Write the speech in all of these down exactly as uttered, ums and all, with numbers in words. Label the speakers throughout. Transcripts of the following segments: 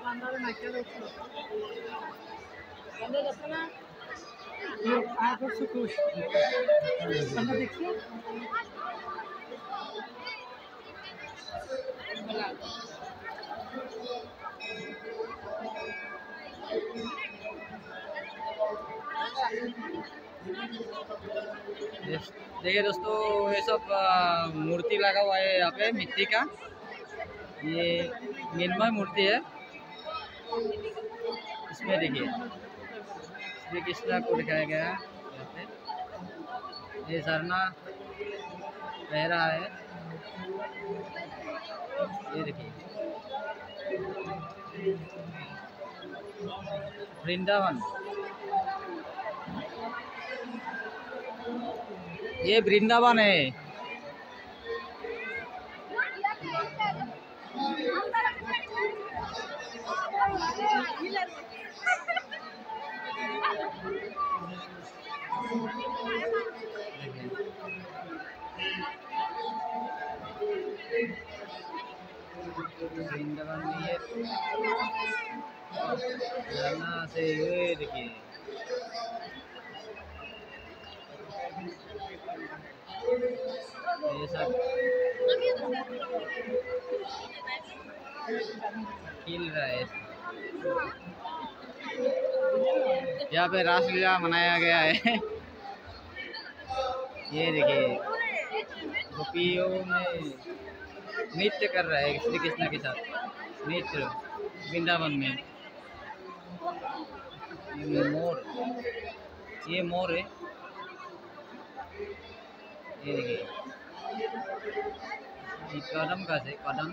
Speaker 1: देखिए
Speaker 2: देखिए दोस्तों, ये सब आ, मूर्ति लगा हुआ है यहाँ पे मिट्टी का। ये निर्मय मूर्ति है। इसमें देखिए श्री कृष्णा को दिखाया गया है यहाँ पे। ये झरना बह रहा है, ये देखिए वृंदावन। ये वृंदावन है। वृंदावन में ये झरना से ये देखिए ये सब खिल रहा है। यहाँ पे रासलीला मनाया गया है। ये देखिए गोपियों में नृत्य कर रहा है श्री कृष्ण के साथ नृत्य वृंदावन में। ये मोर, ये मोर है। ये देखिए ये कदम का से कदम।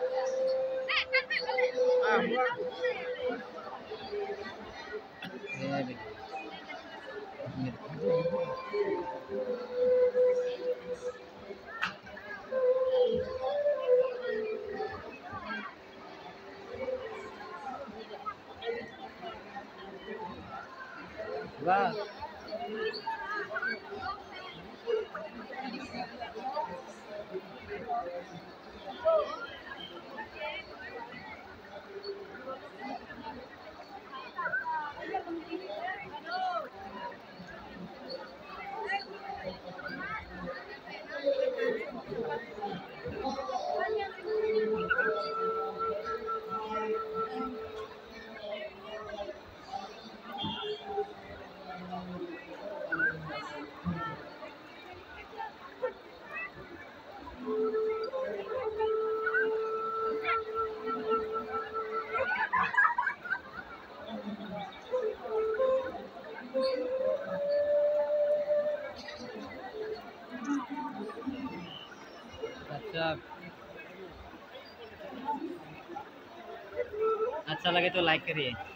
Speaker 2: ये देखिए वाह। अच्छा अच्छा लगे तो लाइक करिए।